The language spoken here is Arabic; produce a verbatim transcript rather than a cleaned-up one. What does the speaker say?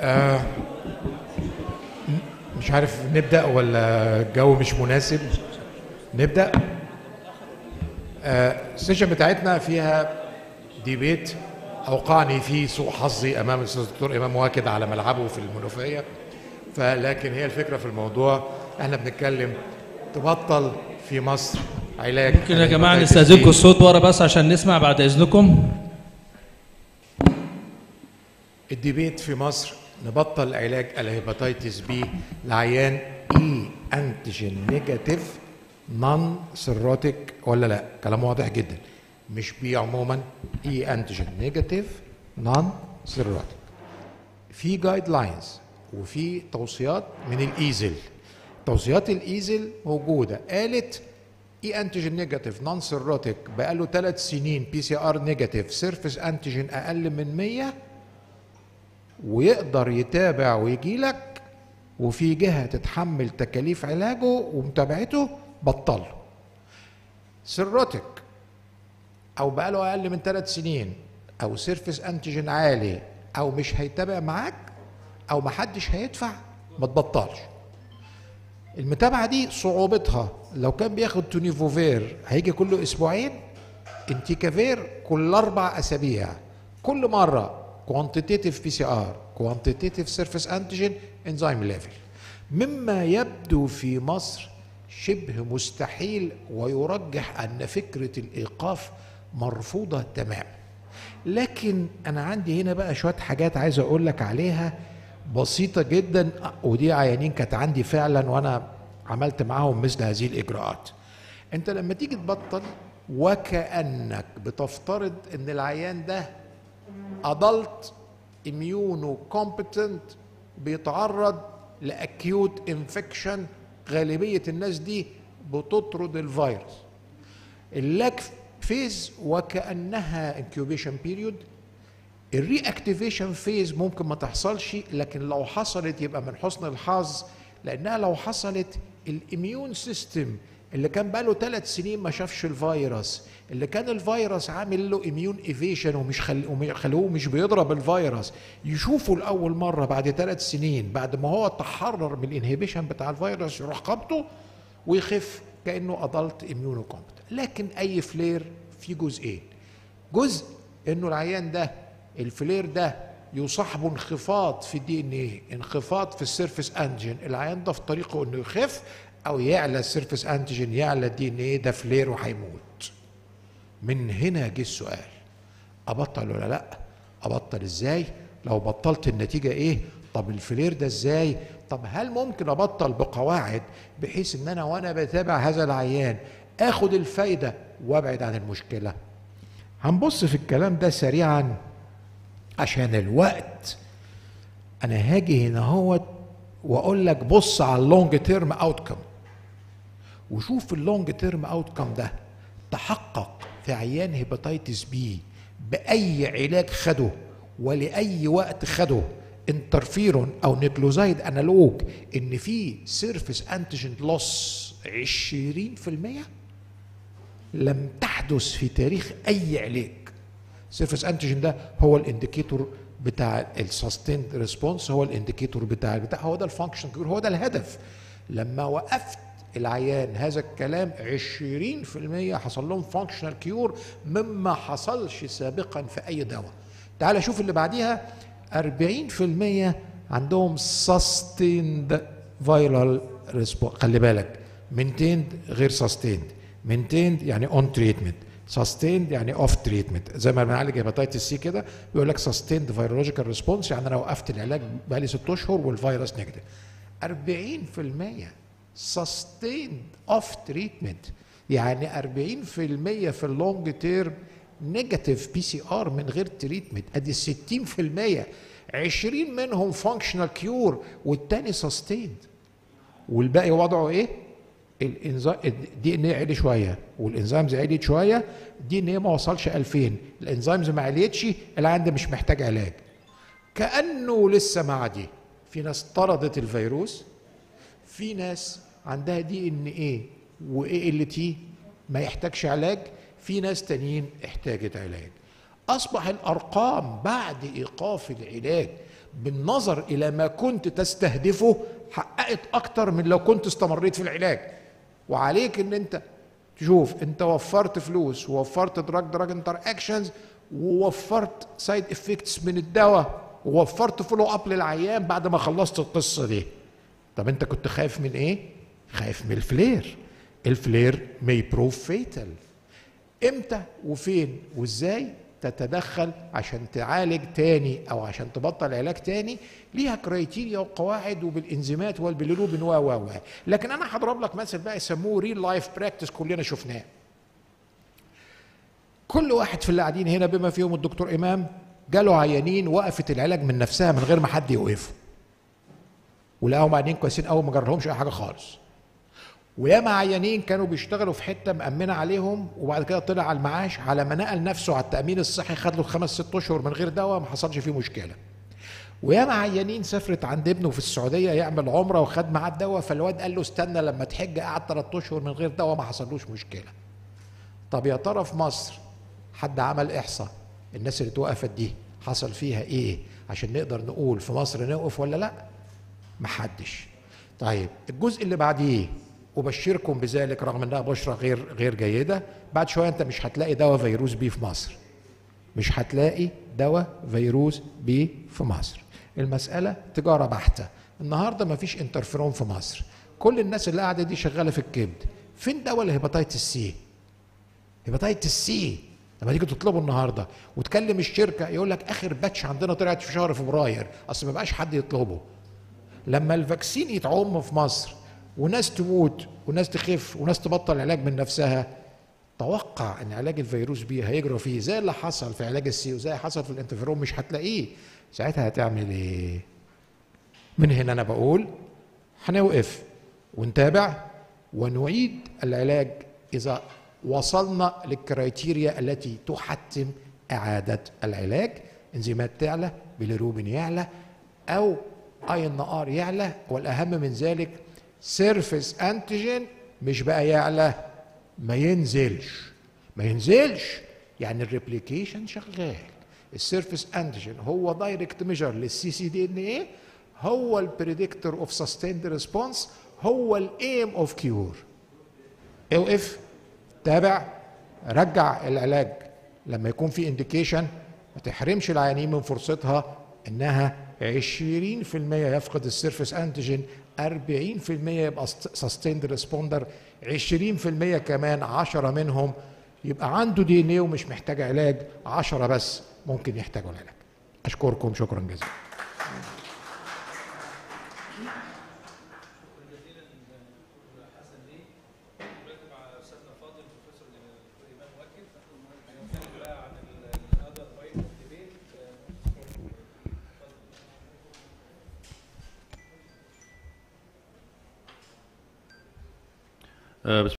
آه مش عارف نبدأ ولا الجو مش مناسب. نبدأ. آه السيشن بتاعتنا فيها ديبيت أوقعني فيه سوء حظي أمام الأستاذ الدكتور إمام واكد على ملعبه في المنوفية، فلكن هي الفكرة في الموضوع احنا بنتكلم تبطل في مصر علاج. ممكن يا جماعة نستأذنكم الصوت ورا بس عشان نسمع بعد إذنكم. الديبيت في مصر نبطل علاج الهيباتيتس بي لعيان اي انتيجين نيجاتيف نون سيروتيك ولا لا؟ كلام واضح جدا، مش بي عموما، اي انتيجين نيجاتيف نون سيروتيك. في جايد لاينز وفي توصيات من الايزل. توصيات الايزل موجوده، قالت اي انتيجين نيجاتيف نون سيروتيك بقاله ثلاث سنين بي سي ار نيجاتيف سيرفيس انتيجين اقل من مية ويقدر يتابع ويجي لك، وفي جهه تتحمل تكاليف علاجه ومتابعته، بطله. سيروتيك او بقاله اقل من ثلاث سنين او سيرفيس انتيجين عالي او مش هيتابع معاك او محدش هيدفع، ما تبطلش. المتابعه دي صعوبتها لو كان بياخد تونيفوفير هيجي كل اسبوعين، انتيكافير كل اربع اسابيع، كل مره كوانتيتيف بي سي ار، كوانتيتيف سيرفيس انتيجين، انزيم ليفل، مما يبدو في مصر شبه مستحيل، ويرجح ان فكره الايقاف مرفوضه تماما. لكن انا عندي هنا بقى شويه حاجات عايز اقول لك عليها بسيطه جدا، ودي عيانين كانت عندي فعلا وانا عملت معاهم مثل هذه الاجراءات. انت لما تيجي تبطل وكانك بتفترض ان العيان ده adult immunocompetent بيتعرض لاكيوت انفكشن، غالبيه الناس دي بتطرد الفيروس. اللاج فيز وكانها انكيوبيشن بيريود. الري اكتيفيشن فيز ممكن ما تحصلش، لكن لو حصلت يبقى من حسن الحظ، لانها لو حصلت الاميون سيستم اللي كان بقاله ثلاث سنين ما شافش الفيروس، اللي كان الفيروس عامل له اميون ايفيشن ومش خلوه مش بيضرب الفيروس، يشوفه لاول مره بعد ثلاث سنين بعد ما هو تحرر من الانهبيشن بتاع الفيروس، يروح قبضه ويخف كانه ادلت اميونو كومبتنت. لكن اي فلير في جزئين، جزء انه العيان ده الفلير ده يصاحبه انخفاض في الدي ان ايه، انخفاض في السيرفيس انتيجين، العيان ده في طريقه انه يخف، او يعلى السيرفيس انتيجين يعلى الدي ان ايه، ده فلير وهيموت. من هنا جه السؤال، ابطل ولا لا؟ ابطل ازاي؟ لو بطلت النتيجه ايه؟ طب الفلير ده ازاي؟ طب هل ممكن ابطل بقواعد بحيث ان انا وانا بتابع هذا العيان اخد الفايده وابعد عن المشكله؟ هنبص في الكلام ده سريعا عشان الوقت. انا هاجي هنا اهوت واقول لك بص على اللونج تيرم اوتكم، وشوف اللونج تيرم اوتكم ده تحقق في عيان هيباتيتس بي باي علاج خده ولاي وقت خده، انترفيرون او نيكلوزايد انالوج، ان في سيرفيس انتيجين لوس عشرين في المية لم تحدث في تاريخ اي علاج. سيرفيس انتيجين ده هو الانديكيتور بتاع السستيند ريسبونس، هو الانديكيتور بتاع بتاع هو ده الفانكشن كيور، هو ده الهدف. لما وقفت العيان هذا الكلام عشرين في المية حصل لهم فانكشنال كيور مما حصلش سابقا في اي دواء. تعال شوف اللي بعديها، أربعين في المية عندهم سستيند فايرال ريسبونس. خلي بالك، مينتيند غير سستيند، مينتيند يعني اون تريتمنت، سستيند يعني اوف تريتمنت. زي ما بنعالج هيباتيتس سي كده بيقول لك سستيند فيرولوجيكال ريسبونس، يعني انا وقفت العلاج بقالي ست اشهر والفيروس نيجاتيف. أربعين في المية سستيند اوف تريتمنت، يعني أربعين في المية في اللونج تيرم نيجاتيف بي سي ار من غير تريتمنت. ادي ستين في المية، عشرين منهم فانكشنال كيور والتاني سستيند. والباقي وضعه ايه؟ الانزيم الدي ان ايه عالي شويه والانزيمز عليت شويه، الدي ان ايه ما وصلش ألفين، الانزيمز ما عليتش، العيان ده مش محتاج علاج. كانه لسه معدي. في ناس طردت الفيروس، في ناس عندها دي ان ايه واي ال تي ما يحتاجش علاج، في ناس تانيين احتاجت علاج. اصبح الارقام بعد ايقاف العلاج بالنظر الى ما كنت تستهدفه حققت اكتر من لو كنت استمريت في العلاج. وعليك ان انت تشوف انت وفرت فلوس ووفرت دراج دراج انتر اكشنز ووفرت سايد افكتس من الدواء ووفرت فولو اب للعيان بعد ما خلصت القصه دي. طب انت كنت خايف من ايه؟ خايف من الفلير. الفلير may prove fatal. امتى وفين وازاي تتدخل عشان تعالج تاني او عشان تبطل علاج تاني؟ ليها كرايتيريا وقواعد وبالانزيمات والبيليروبين و و و لكن انا هضرب لك مثل بقى يسموه ريل لايف براكتس كلنا شفناه. كل واحد في اللي قاعدين هنا بما فيهم الدكتور امام جاله عيانين وقفت العلاج من نفسها من غير ما حد يوقفه، ولقاهم عيانين كويسين قوي ما جرالهمش اي حاجه خالص. وياما عيانين كانوا بيشتغلوا في حته مأمنه عليهم وبعد كده طلع على المعاش، على ما نقل نفسه على التأمين الصحي خد له خمس ست اشهر من غير دواء ما حصلش فيه مشكله. وياما عيانين سافرت عند ابنه في السعوديه يعمل عمره وخد معاه الدواء، فالواد قال له استنى لما تحج، قعد ثلاث اشهر من غير دواء ما حصلوش مشكله. طب يا ترى في مصر حد عمل احصاء الناس اللي اتوقفت دي حصل فيها ايه عشان نقدر نقول في مصر نوقف ولا لا؟ محدش. طيب الجزء اللي بعديه أبشركم بذلك رغم أنها بشرة غير غير جيدة، بعد شوية أنت مش هتلاقي دواء فيروس بي في مصر. مش هتلاقي دواء فيروس بي في مصر. المسألة تجارة بحتة. النهاردة مفيش انترفيرون في مصر. كل الناس اللي قاعدة دي شغالة في الكبد. فين دواء الهيباتيتس سي؟ هيباتيتس سي لما تيجي تطلبه النهارده وتكلم الشركة يقول لك آخر باتش عندنا طلعت في شهر فبراير، أصل ما بقاش حد يطلبه. لما الفاكسين يتعم في مصر وناس تموت وناس تخف وناس تبطل علاج من نفسها، توقع ان علاج الفيروس بي هيجرى فيه زي اللي حصل في علاج السي وزي حصل في الانترفيرون مش هتلاقيه. ساعتها هتعمل ايه؟ من هنا انا بقول هنوقف ونتابع ونعيد العلاج اذا وصلنا للكرايتيريا التي تحتم اعاده العلاج. انزيمات تعلى، بيليروبين يعلى، او اي ان ار يعلى، والاهم من ذلك سيرفيس انتيجين مش بقى يعلى، ما ينزلش. ما ينزلش يعني الريبليكيشن شغال. السيرفيس انتيجين هو دايركت ميجر للسي سي دي ان ايه، هو البريدكتور اوف سستيند ريسبونس، هو الايم اوف كيور. اوقف، تابع، رجع العلاج لما يكون في انديكيشن. ما تحرمش العيانين من فرصتها انها عشرين في المية يفقد السيرفيس انتيجين، أربعين في المية يبقى سستيند ريسبوندر، عشرين في المية كمان عشرة منهم يبقى عنده دي ان ايه ومش محتاج علاج، عشرة بس ممكن يحتاجوا العلاج. اشكركم شكرا جزيلا. آه،